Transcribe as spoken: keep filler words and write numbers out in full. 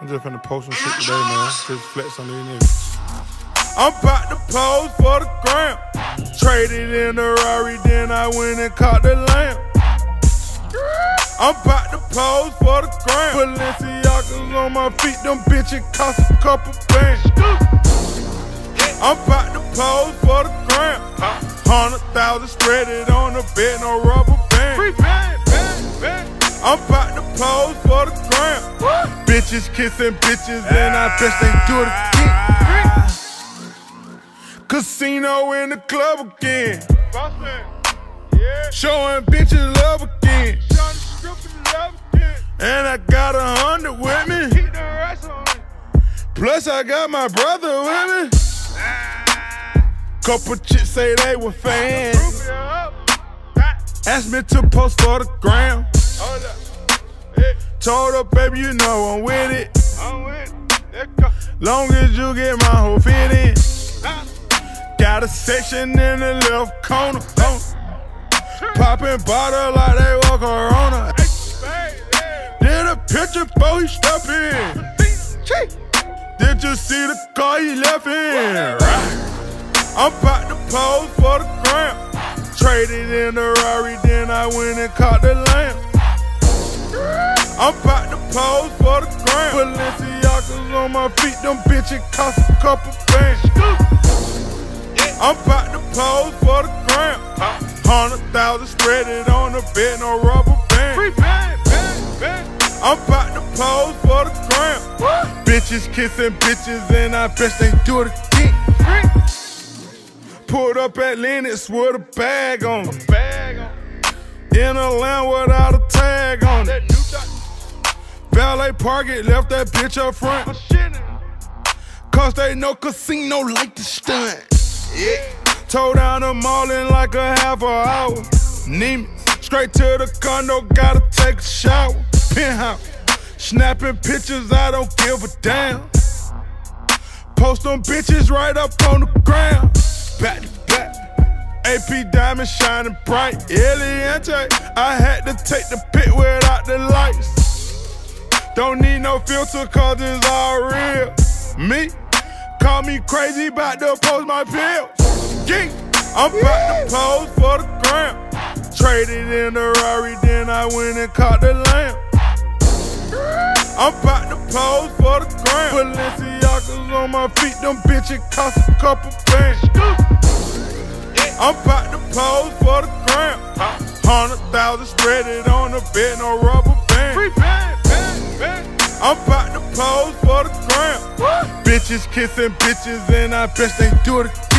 just finna post some shit today, man. Just flex on these niggas. I'm about to pose for the gram. Traded in the Rari, then I went and caught the lamb. I'm about to pose for the gram. Balenciagas on my feet, them bitches cost a couple bands. I'm about to pose for the gram. Hundred thousand spread it on the bed, no rubber band. I'm about to pose for the gram. Bitches kissing bitches, and I bet they do it again. Casino in the club again. Showing bitches love again. And I got a hundred with me. Plus I got my brother with me. Couple chicks say they were fans. Asked me to post for the gram. Told her, baby, you know I'm with it. Long as you get my whole fit in. Got a section in the left corner. Popping bottle like they walk Corona. Did a picture before he step in. Did you see the car he left in? I'm about to pose for the gram. Traded in the Rari, then I went and caught the lamb. I'm about to pose for the gram. Balenciagas on my feet, them bitches cost a couple bands. I'm about to pose for the gram. Hundred thousand spread it on the bed, no rubber band. I'm about to pose for the gram. Bitches kissing bitches, and I bet they do it again. Pulled up at Lennox with a bag on it. In a land without a tag on it. Valet park it, left that bitch up front. Cause they know casino like the stunt. Yeah. Towed down the mall in like a half a hour. Need me straight to the condo, gotta take a shower. Penthouse, snapping pictures, I don't give a damn. Post them bitches right up on the ground. Back to back, A P diamond shining bright. Eliante, I had to take the pic without the lights. Don't need no filter cause it's all real. Me, call me crazy, bout to post my pills. I'm about to pose for the gram. Traded in the Rari, then I went and caught the lamb. I'm about to pose for the gram. Balenciagas on my feet, them bitches cost a couple bands. I'm about to pose for the gram. Hundred thousand spread it on the bed, no rubber band. I'm about to pose for the gram. Bitches kissing bitches, and I bet they do it again.